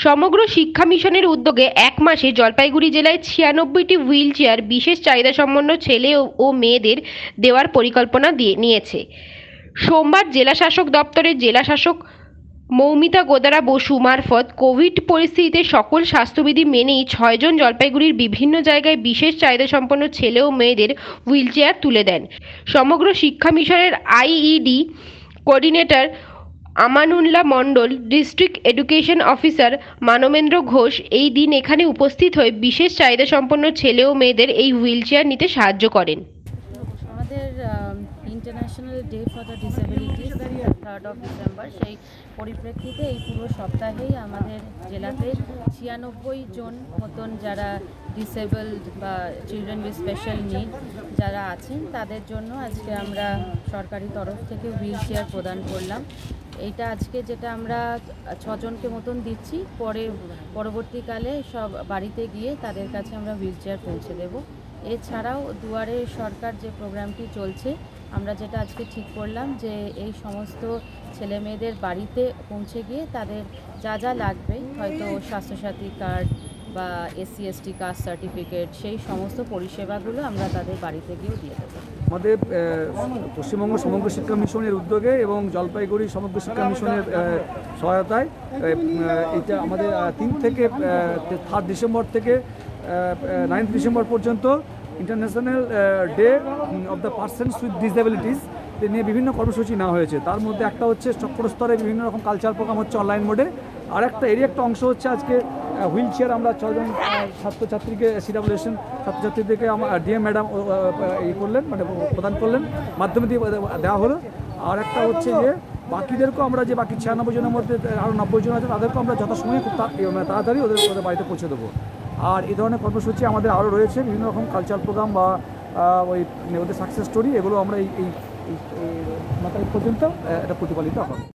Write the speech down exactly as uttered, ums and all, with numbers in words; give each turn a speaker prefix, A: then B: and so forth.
A: সমগ্র শিক্ষা মিশনের উদ্যোগে এক মাসে জলপাইগুড়ি জেলায় ছিয়ানব্বইটি হুইল চেয়ার বিশেষ চাহিদাসম্পন্ন ছেলে ও মেয়েদের দেওয়ার পরিকল্পনা দিয়ে নিয়েছে। সোমবার জেলা শাসক দপ্তরের জেলা শাসক মৌমিতা গোদারা বসু মারফত কোভিড পরিস্থিতিতে সকল স্বাস্থ্যবিধি মেনেই ছয়জন জলপাইগুড়ির বিভিন্ন জায়গায় বিশেষ চাহিদাসম্পন্ন ছেলে ও মেয়েদের হুইল চেয়ার তুলে দেন। সমগ্র শিক্ষা মিশনের IED coordinator Amanullah Mondal, district education officer Manabendra Ghosh এই দিন এখানে উপস্থিত হয়ে বিশেষ চাহিদাসম্পন্ন ছেলে ও মেয়েদের এই হুইল চেয়ার নিতে সাহায্য করেন।
B: আমাদের international day for the disabilities third of December, সেই পরিপ্রেক্ষিতে এই পুরো সপ্তাহেই আমাদের জেলাতে ছিয়ানব্বই জন মতন যারা ডিসেবলড বা চিলড্রেন উইথ স্পেশাল নিড যারা আছেন তাদের জন্য আজকে আমরা সরকারি তরফ থেকে হুইল চেয়ার প্রদান করলাম। এইটা আজকে যেটা আমরা ছজনকে মতন দিচ্ছি, পরে পরবর্তীকালে সব বাড়িতে গিয়ে তাদের কাছে আমরা হুইল চেয়ার পৌঁছে দেব। এছাড়াও দুয়ারে সরকার যে প্রোগ্রামটি চলছে, আমরা যেটা আজকে ঠিক করলাম যে এই সমস্ত ছেলে মেয়েদের বাড়িতে পৌঁছে গিয়ে তাদের যা যা লাগবে, হয়তো স্বাস্থ্যসাথী কার্ড বা এসসি এসটি কাস্ট সার্টিফিকেট, সেই সমস্ত পরিষেবাগুলো আমরা তাদের বাড়িতে গিয়েও দিয়ে দেবো।
C: আমাদের পশ্চিমবঙ্গ সমগ্র শিক্ষা মিশনের উদ্যোগে এবং জলপাইগুড়ি সমগ্র শিক্ষা মিশনের সহায়তায় এটা আমাদের তিন থেকে থার্ড ডিসেম্বর থেকে নাইন্থ ডিসেম্বর পর্যন্ত international day of the persons with disabilities নিয়ে বিভিন্ন কর্মসূচি নেওয়া হয়েছে। তার মধ্যে একটা হচ্ছে চক্র স্তরে বিভিন্ন রকম কালচার প্রোগ্রাম হচ্ছে অনলাইন মোডে, আর একটা এরই একটা অংশ হচ্ছে আজকে হুইল চেয়ার আমরা ছজন ছাত্রছাত্রীকে সিডাব্লিউএসএন ছাত্রছাত্রীদেরকে আমার ডিএম ম্যাডাম ই করলেন, মানে প্রদান করলেন, মাধ্যমে দিয়ে দেওয়া হলো। আর একটা হচ্ছে যে বাকিদেরকেও আমরা যে বাকি ছিয়ানব্বই জনের মধ্যে আরও নব্বই জন আছে তাদেরকেও আমরা যথাসময়ে খুব তাড়াতাড়ি ওদের ওদের বাড়িতে পৌঁছে দেবো। আর এই ধরনের কর্মসূচি আমাদের আরও রয়েছে, বিভিন্ন রকম কালচার প্রোগ্রাম বা ওই ওদের সাকসেস স্টোরি, এগুলো আমরা এই এই মাত্রা পর্যন্ত এটা প্রতিপালিত হবে।